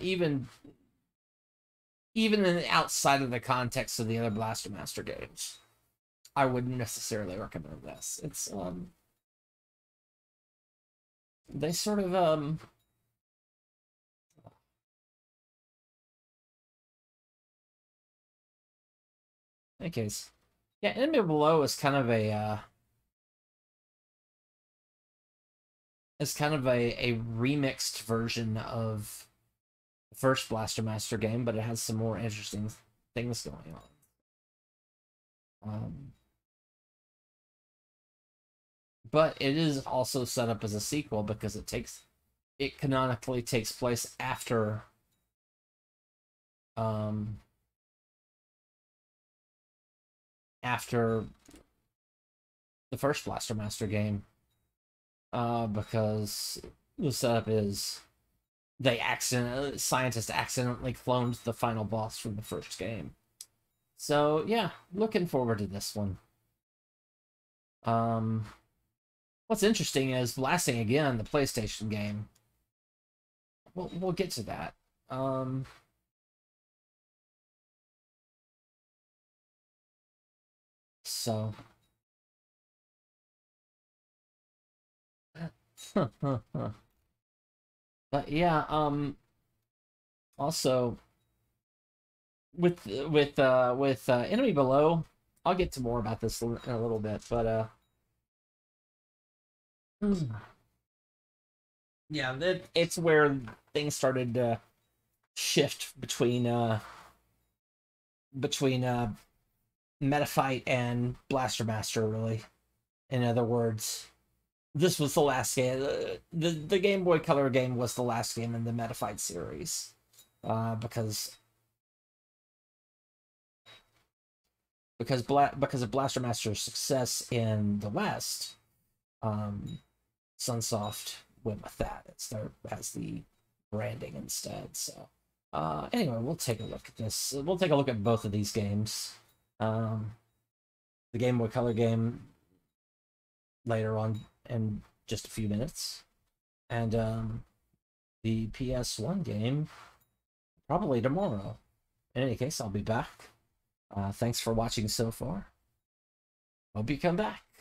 outside of the context of the other Blaster Master games. I wouldn't necessarily recommend this. It's they sort of in any case, yeah, Enemy Below is kind of a remixed version of the first Blaster Master game, but it has some more interesting things going on. But it is also set up as a sequel because it canonically takes place after after the first Blaster Master game, because the setup is scientists accidentally cloned the final boss from the first game. So yeah, looking forward to this one. What's interesting is Blasting Again, the PlayStation game. We'll get to that. So. But yeah, also with Enemy Below, I'll get to more about this in a little bit, but yeah, it's where things started to shift between Metafight and Blaster Master, really. In other words, this was the last game. The Game Boy Color game was the last game in the Metafight series, because of Blaster Master's success in the West. Sunsoft went with that. As the branding instead. So anyway, we'll take a look at this. We'll take a look at both of these games. The Game Boy Color game later on in just a few minutes, and the PS1 game probably tomorrow. In any case, I'll be back. Thanks for watching so far. Hope you come back.